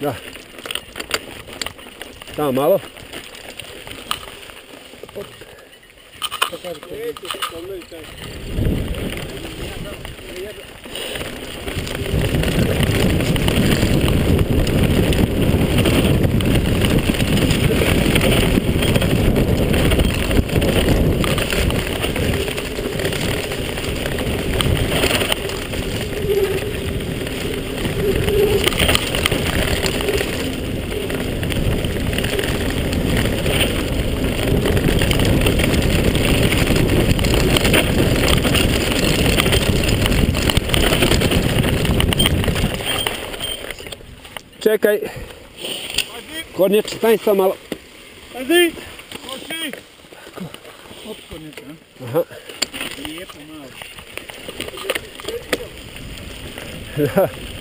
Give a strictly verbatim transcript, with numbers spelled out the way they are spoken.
Da. Tamo malo. Op. Čekaj. Kornjač, stani samo malo. Pazi! Koči! Op, kornjač, a? Aha. Lijepo malo. Da.